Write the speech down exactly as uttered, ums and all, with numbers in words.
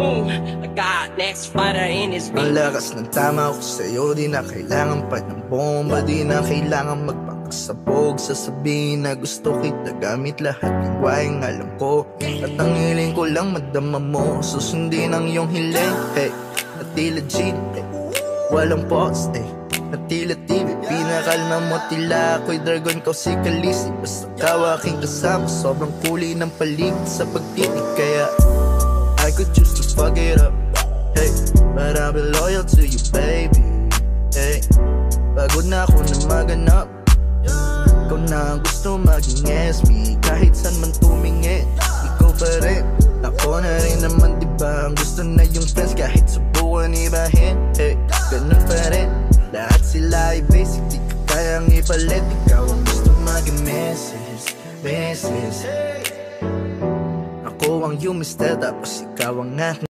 Boom, I got next fighter in his beat. Ang lakas ng tama ko sa'yo, di na kailangan pa ng bomba. Di na kailangan magpakasabog. Sasabihin na gusto kita gamit lahat ng wayang alam ko. At ang hiling ko lang madama mo, susundin ang iyong hiling. Hey, at tila G, hey, walang pause, hey, at tila T V. Pinakalma mo tila ako'y dragon, kau si Khaleesi. Basta ka aking kasama, sobrang kulay ng paligid sa pagtitig. Kaya I could choose to fuck it up, hey, but I'll be loyal to you, baby. Hey, pagod na ako na maganap, ikaw na ang gusto maging S me. Kahit saan man tumingin, ikaw pa rin. Ako na rin naman, diba? Ang gusto na yung friends, kahit subukan ibahin. Hey, ganun pa rin. Lahat sila ay basic, di ka kayang ipalit. Ikaw ang gusto maging missus, missus. Ako ang yung mister, tapos ikaw ang aking